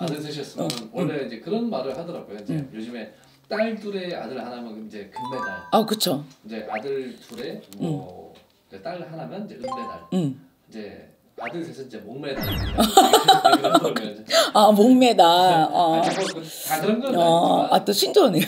아들 셋이었으면 원래 이제 그런 말을 하더라고요. 이제 요즘에 딸 둘에 아들 하나면 이제 금메달. 아, 그쵸. 이제 아들 둘에 뭐 딸 하나면 이제 은메달. 이제 아들 셋은 이제 목메달. 아, 목메달. 아니, 다 그런 건 아니지만. 아, 또 신조어네요.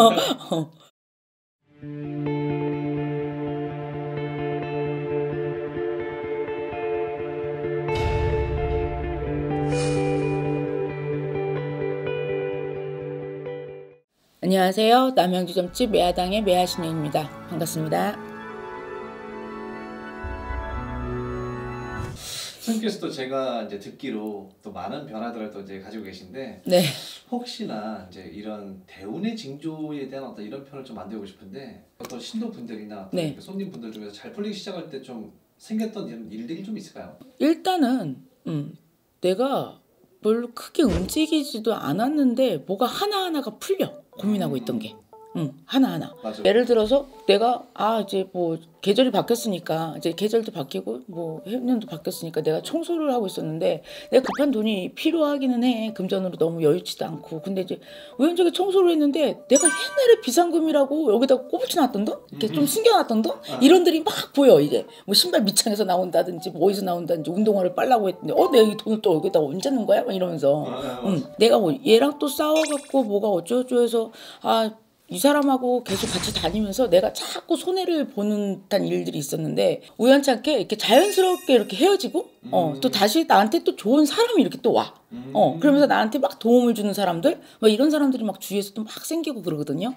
안녕하세요. 남양주점집 매화당의 매화신영입니다. 반갑습니다. 선생님께서도 제가 이제 듣기로 또 많은 변화들을 또 이제 가지고 계신데, 네. 혹시나 이제 이런 대운의 징조에 대한 어떤 이런 편을 좀 만들고 싶은데, 어떤 신도분들이나 네. 손님분들 중에서 잘 풀리기 시작할 때 좀 생겼던 이런 일들이 좀 있을까요? 일단은 내가 별로 크게 움직이지도 않았는데 뭐가 하나하나가 풀려. 고민하고 있던 게. 하나하나. 맞아. 예를 들어서 내가 이제 뭐 계절이 바뀌었으니까 이제 계절도 바뀌고 뭐 해년도 바뀌었으니까 내가 청소를 하고 있었는데 내가 급한 돈이 필요하기는 해. 금전으로 너무 여유치도 않고. 근데 이제 우연찮게 청소를 했는데 내가 옛날에 비상금이라고 여기다 꼽아놨던 돈? 이렇게 좀 숨겨놨던 돈? 이런들이 막 보여. 이제 뭐 신발 밑창에서 나온다든지 뭐 어디서 나온다든지 운동화를 빨라고 했는데 내가 이 돈을 또 여기다 언제 넣은 거야? 막 이러면서 내가 뭐 얘랑 또 싸워갖고 뭐가 어쩌고저쩌고 해서 이 사람하고 계속 같이 다니면서 내가 자꾸 손해를 보는 듯한 일들이 있었는데 우연찮게 이렇게 자연스럽게 이렇게 헤어지고 또 다시 나한테 또 좋은 사람이 이렇게 또 와. 그러면서 나한테 막 도움을 주는 사람들 막 이런 사람들이 막 주위에서 또 막 생기고 그러거든요.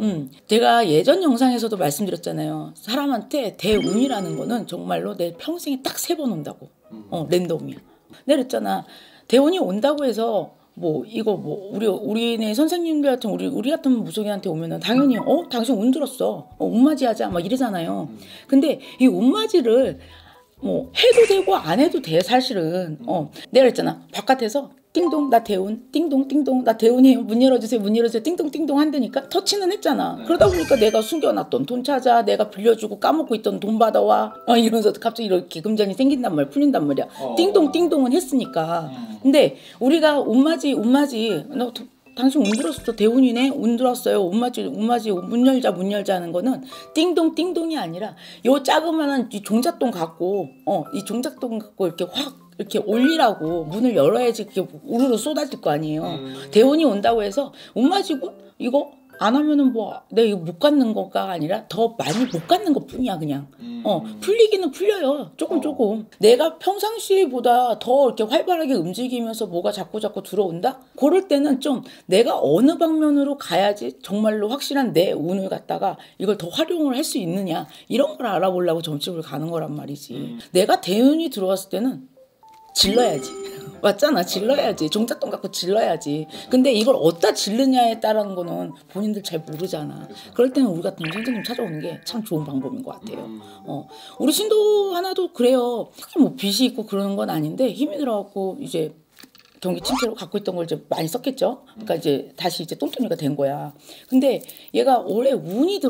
제가 예전 영상에서도 말씀드렸잖아요. 사람한테 대운이라는 거는 정말로 내 평생에 딱 3번 온다고. 랜덤이야. 내가 그랬잖아. 대운이 온다고 해서 뭐 이거 뭐 우리네 선생님들 같은 우리 같은 무속인한테 오면은 당연히 당신 운 들었어. 운맞이하자 막 이러잖아요. 근데 이 운맞이를 뭐 해도 되고 안 해도 돼 사실은. 내가 그랬잖아. 바깥에서 띵동 나 대운 띵동 띵동 나 대운이에요. 문 열어주세요. 문 열어주세요. 띵동 띵동 한다니까 터치는 했잖아. 그러다 보니까 내가 숨겨놨던 돈 찾아 내가 빌려주고 까먹고 있던 돈 받아와 이러면서 갑자기 이렇게 금전이 생긴단 말이야. 풀린단 말이야. 띵동 띵동은 했으니까. 근데 우리가 운맞이 너 당신 운 들었어. 대운이네. 운 들었어요. 운맞이 문 열자 하는 거는 띵동 띵동이 아니라 요 자그마한 이 종잣돈 갖고 이 종잣돈 갖고 이렇게 확 이렇게 올리라고 문을 열어야지 이렇게 우르르 쏟아질 거 아니에요. 대운이 온다고 해서 운맞이고 이거 안 하면은 뭐 내가 이거 못 갖는 거가 아니라 더 많이 못 갖는 것 뿐이야 그냥. 풀리기는 풀려요. 조금. 내가 평상시보다 더 이렇게 활발하게 움직이면서 뭐가 자꾸 들어온다? 그럴 때는 좀 내가 어느 방면으로 가야지 정말로 확실한 내 운을 갖다가 이걸 더 활용을 할 수 있느냐 이런 걸 알아보려고 점집을 가는 거란 말이지. 내가 대운이 들어왔을 때는 질러야지. 맞잖아. 질러야지. 종잣돈 갖고 질러야지. 근데 이걸 어디다 질르냐에 따른 거는 본인들 잘 모르잖아. 그럴 때는 우리 같은 선생님 찾아오는 게 참 좋은 방법인 것 같아요. 우리 신도 하나도 그래요. 크게 뭐 빚이 있고 그러는 건 아닌데 힘이 들어갖고 이제 경기 침체로 갖고 있던 걸 이제 많이 썼겠죠. 그러니까 이제 다시 이제 똔똔이가 된 거야. 근데 얘가 올해 운이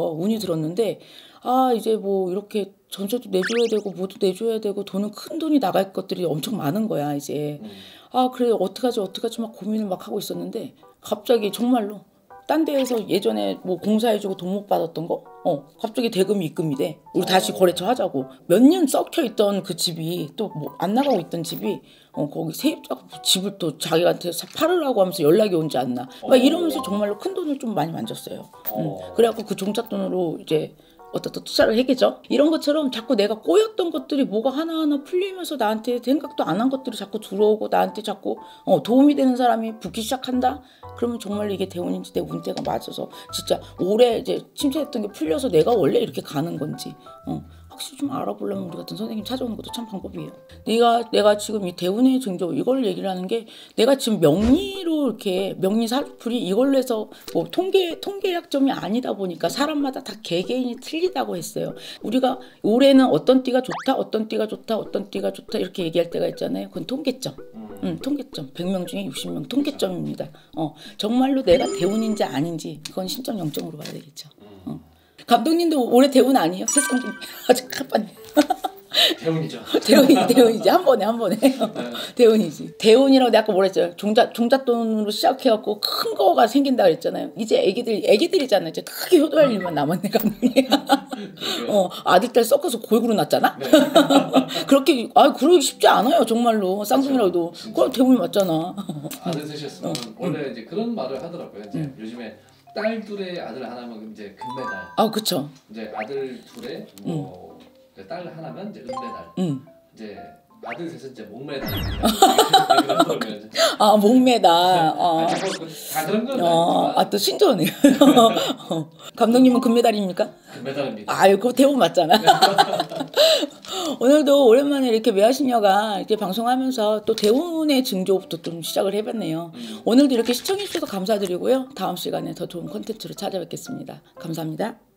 들었는데 이제 뭐 이렇게 전세도 내줘야 되고 뭐도 내줘야 되고 큰 돈이 나갈 것들이 엄청 많은 거야 이제. 그래 어떡하지 막 고민을 막 하고 있었는데 갑자기 정말로 딴 데에서 예전에 뭐 공사해주고 돈 못 받았던 거 갑자기 대금이 입금이 돼. 우리 다시 거래처 하자고. 몇 년 썩혀 있던 그 집이 또 뭐 안 나가고 있던 집이 거기 세입자가 집을 또 자기한테 팔으라고 하면서 연락이 오지 않나 막 이러면서 정말로 큰 돈을 좀 많이 만졌어요. 그래갖고 그 종잣돈으로 이제 어떻게 투자를 했겠죠? 이런 것처럼 자꾸 내가 꼬였던 것들이 뭐가 하나하나 풀리면서 나한테 생각도 안 한 것들이 자꾸 들어오고 나한테 자꾸 도움이 되는 사람이 붙기 시작한다? 그러면 정말 이게 대운인지 내 운대가 맞아서 진짜 올해 이제 침체했던 게 풀려서 내가 원래 이렇게 가는 건지 확실히 좀 알아보려면 우리 같은 선생님 찾아오는 것도 참 방법이에요. 내가 지금 이 대운의 징조 이걸 얘기를 하는 게 내가 지금 명리로 이렇게 명리 사주풀이 이걸로 해서 뭐 통계학점이 아니다 보니까 사람마다 다 개개인이 틀리다고 했어요. 우리가 올해는 어떤 띠가 좋다 이렇게 얘기할 때가 있잖아요. 그건 통계점. 통계점. 100명 중에 60명 통계점입니다. 정말로 내가 대운인지 아닌지 그건 신점 0점으로 봐야 되겠죠. 감독님도 올해 대운 아니에요? 세상 중에 잠깐만요. 대운이죠. 대운이지 한 번에 대운이지. 대운이라고 내가 아까 뭐라 했죠. 종잣돈으로 시작해갖고 큰 거가 생긴다 그랬잖아요. 이제 애기들이잖아요. 이제 크게 효도할 일만 남았네 감독님. 아들 딸 섞어서 골고루 낳잖아. 네. 그렇게 그러기 쉽지 않아요 정말로. 쌍둥이라도 그럼 대운이 맞잖아. 아들 셋이었으면 원래 이제 그런 말을 하더라고요. 이제 요즘에 딸 둘에 아들 하나면 이제 금메달. 그쵸. 이제 아들 둘에 뭐 딸 하나면 이제 은메달. 이제 아들 셋은 이제 목메달. 목메달. 다 그런 건 아니지만. 또 신조어네. 감독님은 금메달입니까? 금메달입니다. 그거 대운 맞잖아. 오늘도 오랜만에 이렇게 매화시녀가 이렇게 방송하면서 또 대운의 징조부터 좀 시작을 해봤네요. 오늘도 이렇게 시청해주셔서 감사드리고요. 다음 시간에 더 좋은 콘텐츠로 찾아뵙겠습니다. 감사합니다.